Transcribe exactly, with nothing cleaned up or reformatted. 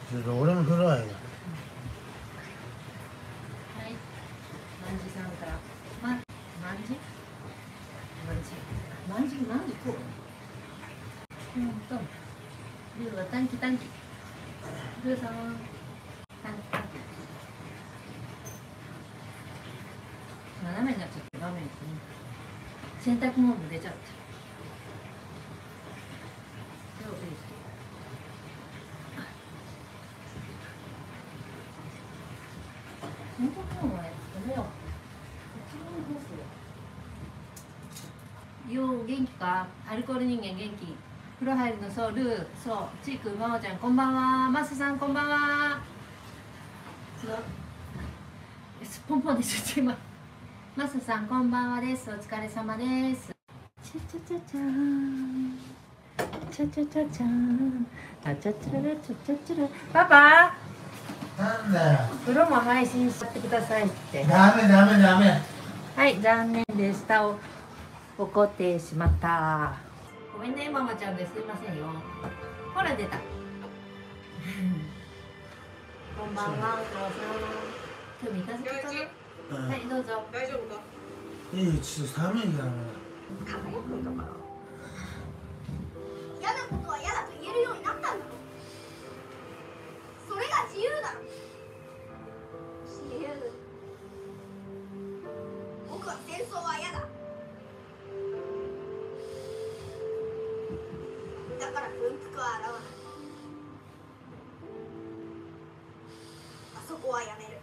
ちょっと俺も風呂入る。 はい。まんじさんから。ま、まんじ。まんじ。まんじ、まんじ、こう。うんと。ルーは短期短期。ルーさん。短期短期。斜めになっちゃって画面に。洗濯モード出ちゃって。そうです。洗濯物はやめよう。よう元気か？アルコール人間元気。風呂入るのそうルーそうちーくんママちゃんこんばんは。マスさんこんばんは。そうすっぽんぽんです今。マスさんこんばんはです。お疲れ様です。チャチャチャチャーンチャチャチャチャーンチャチャチャラチャチャチャラパパなんだよ。 風呂も配信しちゃってくださいって。 ダメダメダメ。 はい残念でした。お怒ってしまった。ごめんねママちゃんですいませんよ。ほら出た。こんばんはお父さん。今日三日月かな。はいどうぞ。 大丈夫か？ いい、ちょっと寒いからね。 輝くんだから。嫌なことは嫌だと言えるようになったんだろ。それが自由だろ。自由。僕は戦争は嫌だ。だから軍服は洗わない。あそこはやめる。